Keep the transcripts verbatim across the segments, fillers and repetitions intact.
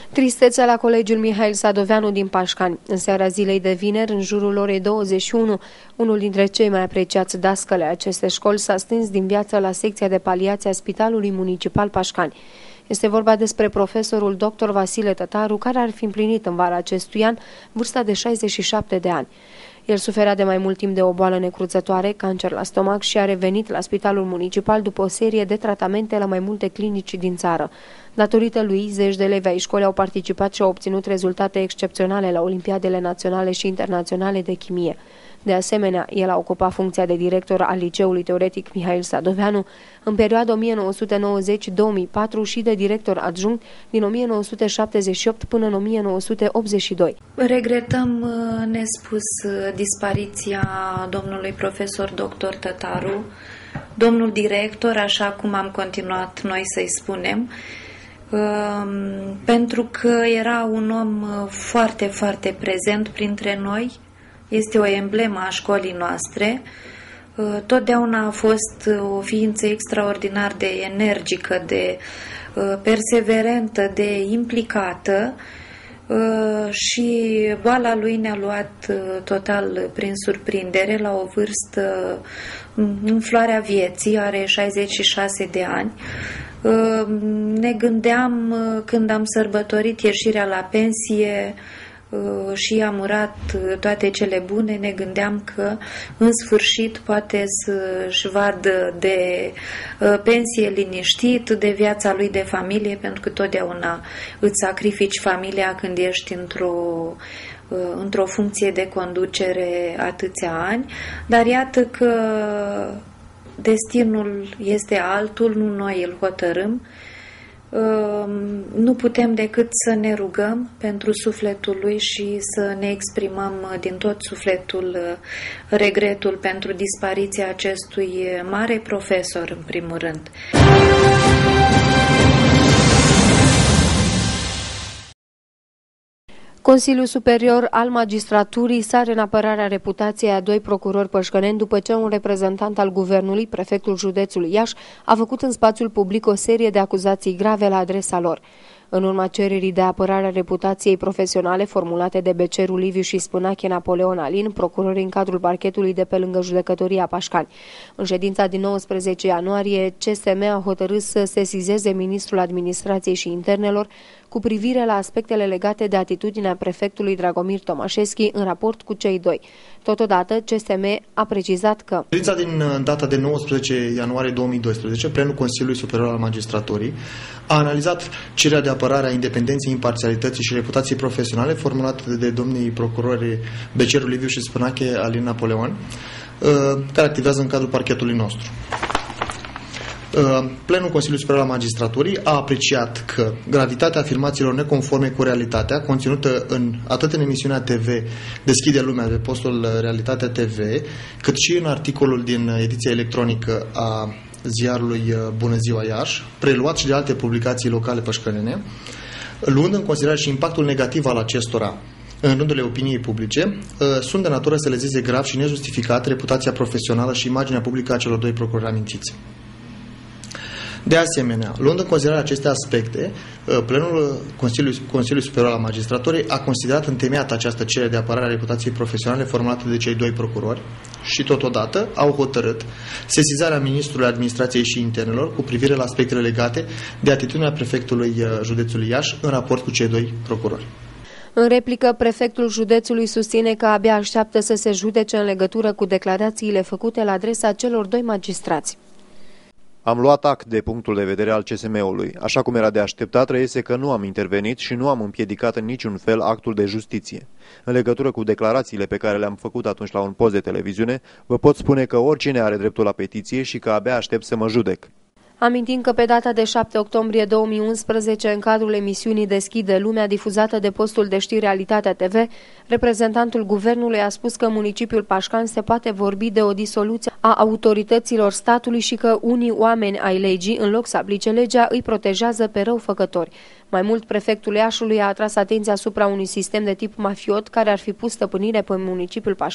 Tristețe la colegiul Mihail Sadoveanu din Pașcani. În seara zilei de vineri, în jurul orei douăzeci și unu, unul dintre cei mai apreciați dascăle acestei școli s-a stins din viață la secția de paliație a Spitalului Municipal Pașcani. Este vorba despre profesorul doctor Vasile Tătaru, care ar fi împlinit în vara acestui an vârsta de șaizeci și șapte de ani. El suferea de mai mult timp de o boală necruțătoare, cancer la stomac, și a revenit la Spitalul Municipal după o serie de tratamente la mai multe clinici din țară. Datorită lui, zeci de elevi ai școlii au participat și au obținut rezultate excepționale la Olimpiadele naționale și internaționale de chimie. De asemenea, el a ocupat funcția de director al Liceului Teoretic Mihail Sadoveanu în perioada o mie nouă sute nouăzeci - două mii patru și de director adjunct din o mie nouă sute șaptezeci și opt până în o mie nouă sute optzeci și doi. Regretăm nespus dispariția domnului profesor doctor Tătaru, domnul director, așa cum am continuat noi să-i spunem, pentru că era un om foarte, foarte prezent printre noi. Este o emblemă a școlii noastre. Totdeauna a fost o ființă extraordinar de energică, de perseverentă, de implicată și boala lui ne-a luat total prin surprindere la o vârstă în floarea vieții, are șaizeci și șase de ani. Ne gândeam când am sărbătorit ieșirea la pensie și am urat toate cele bune, ne gândeam că în sfârșit poate să-și vadă de pensie liniștit, de viața lui de familie, pentru că totdeauna îți sacrifici familia când ești într-o într-o funcție de conducere atâția ani, dar iată că destinul este altul, nu noi îl hotărâm. Nu putem decât să ne rugăm pentru sufletul lui și să ne exprimăm din tot sufletul regretul pentru dispariția acestui mare profesor, în primul rând. Consiliul Superior al Magistraturii sare în apărarea reputației a doi procurori pășcăneni după ce un reprezentant al guvernului, prefectul județului Iași, a făcut în spațiul public o serie de acuzații grave la adresa lor. În urma cererii de apărare a reputației profesionale formulate de Beceru Liviu și Spânache Napoleon Alin, procurori în cadrul parchetului de pe lângă judecătoria Pașcani. În ședința din nouăsprezece ianuarie, C S M a hotărât să sesizeze ministrul Administrației și Internelor cu privire la aspectele legate de atitudinea prefectului Dragomir Tomașeschi în raport cu cei doi. Totodată, C S M a precizat că ședința din data de nouăsprezece ianuarie două mii doisprezece, plenul Consiliului Superior al Magistraturii a analizat cererea de apărare a independenței, imparțialității și reputației profesionale formulată de domnii procurori Beceru Liviu și Spânache Alin Napoleon, care activează în cadrul parchetului nostru. Plenul Consiliului Superior al Magistraturii a apreciat că gravitatea afirmațiilor neconforme cu realitatea conținută în, atât în emisiunea T V Deschide Lumea pe postul Realitatea T V, cât și în articolul din ediția electronică a ziarului Bună Ziua Iași, preluat și de alte publicații locale pășcănene, luând în considerare și impactul negativ al acestora în rândurile opiniei publice, sunt de natură să lezeze grav și nejustificat reputația profesională și imaginea publică a celor doi procurori amintiți. De asemenea, luând în considerare aceste aspecte, plenul Consiliului, Consiliului Superior al Magistraturii a considerat întemeiată această cerere de apărare a reputației profesionale formulată de cei doi procurori și totodată au hotărât sesizarea Ministrului Administrației și Internelor cu privire la aspectele legate de atitudinea prefectului județului Iași în raport cu cei doi procurori. În replică, prefectul județului susține că abia așteaptă să se judece în legătură cu declarațiile făcute la adresa celor doi magistrați. Am luat act de punctul de vedere al C S M-ului. Așa cum era de așteptat, reiese că nu am intervenit și nu am împiedicat în niciun fel actul de justiție. În legătură cu declarațiile pe care le-am făcut atunci la un post de televiziune, vă pot spune că oricine are dreptul la petiție și că abia aștept să mă judec. Amintind că pe data de șapte octombrie două mii unsprezece, în cadrul emisiunii Deschide Lumea, difuzată de postul de știri Realitatea T V, reprezentantul guvernului a spus că municipiul Pașcani se poate vorbi de o disoluție a autorităților statului și că unii oameni ai legii, în loc să aplice legea, îi protejează pe răufăcători. Mai mult, prefectul Iașului a atras atenția asupra unui sistem de tip mafiot care ar fi pus stăpânire pe municipiul Pașcani.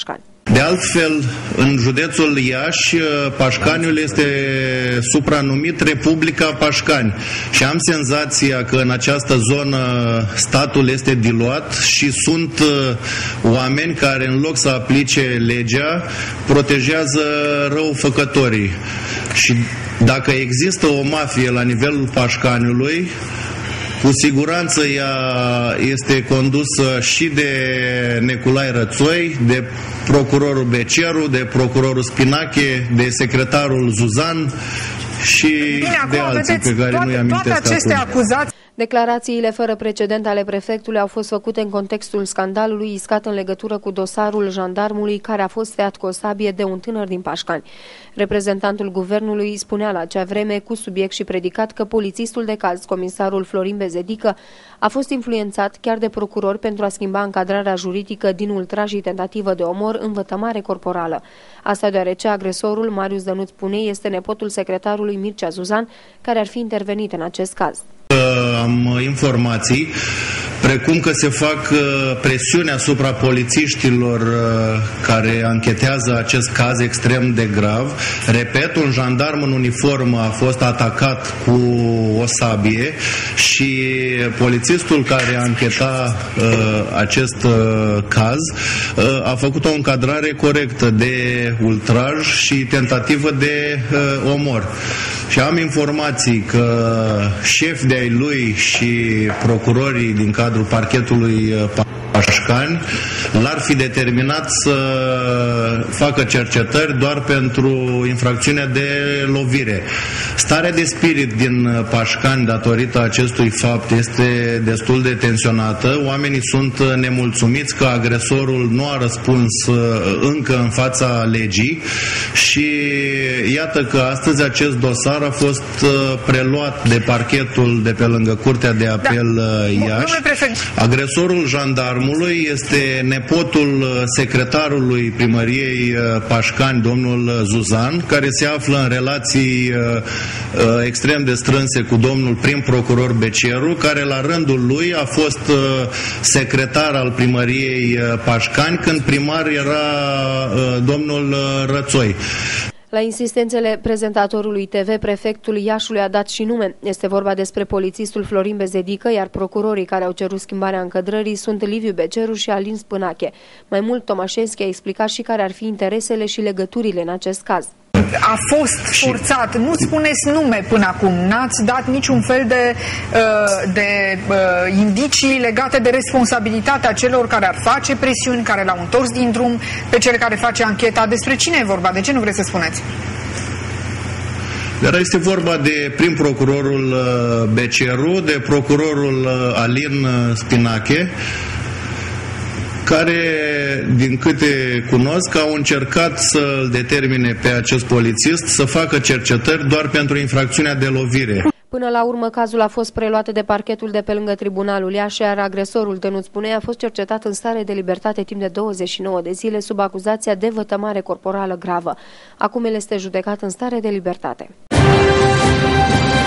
De altfel, în județul Iași, Pașcaniul este supranumit Republica Pașcani și am senzația că în această zonă statul este diluat și sunt oameni care, în loc să aplice legea, protejează răufăcătorii. Și dacă există o mafie la nivelul Pașcaniului, cu siguranță ea este condusă și de Neculai Rățoi, de procurorul Beceru, de procurorul Spinache, de secretarul Zuzan și Bine, de acum, alții vedeți, pe care toate, nu-i amintesc toate aceste acum. acuzații. Declarațiile fără precedent ale prefectului au fost făcute în contextul scandalului iscat în legătură cu dosarul jandarmului care a fost tăiat cu o sabie de un tânăr din Pașcani. Reprezentantul guvernului spunea la acea vreme, cu subiect și predicat, că polițistul de caz, comisarul Florin Bezedică, a fost influențat chiar de procurori pentru a schimba încadrarea juridică din ultraj și tentativă de omor în vătămare corporală. Asta deoarece agresorul, Marius Dănuț Punei, este nepotul secretarului Mircea Zuzan, care ar fi intervenit în acest caz. Am informații, precum că se fac presiuni asupra polițiștilor care anchetează acest caz extrem de grav. Repet, un jandarm în uniformă a fost atacat cu o sabie și polițistul care ancheta uh, acest uh, caz uh, a făcut o încadrare corectă de ultraj și tentativă de uh, omor. Și am informații că șefi de ai lui și procurorii din cadrul parchetului Pașcani l-ar fi determinat să facă cercetări doar pentru infracțiunea de lovire. Starea de spirit din Pașcani datorită acestui fapt este destul de tensionată. Oamenii sunt nemulțumiți că agresorul nu a răspuns încă în fața legii și iată că astăzi acest dosar a fost preluat de parchetul de pe lângă Curtea de Apel da. Iași. Agresorul jandarmului este nepotul secretarului primăriei Pașcani, domnul Zuzan, care se află în relații extrem de strânse cu domnul prim procuror Beceru, care la rândul lui a fost secretar al primăriei Pașcani când primar era domnul Rățoi. La insistențele prezentatorului T V, prefectul Iașului a dat și nume. Este vorba despre polițistul Florin Bezedică, iar procurorii care au cerut schimbarea încadrării sunt Liviu Beceru și Alin Spânache. Mai mult, Tomașeschi a explicat și care ar fi interesele și legăturile în acest caz. A fost forțat, nu spuneți nume până acum, n-ați dat niciun fel de, de indicii legate de responsabilitatea celor care ar face presiuni, care l-au întors din drum, pe cel care face ancheta. Despre cine e vorba? De ce nu vreți să spuneți? Dar este vorba de prim procurorul Beceru, de procurorul Alin Spinache, care, din câte cunosc, au încercat să-l determine pe acest polițist să facă cercetări doar pentru infracțiunea de lovire. Până la urmă, cazul a fost preluat de parchetul de pe lângă Tribunalul Iași, iar agresorul Dănuț Punei a fost cercetat în stare de libertate timp de douăzeci și nouă de zile sub acuzația de vătămare corporală gravă. Acum el este judecat în stare de libertate.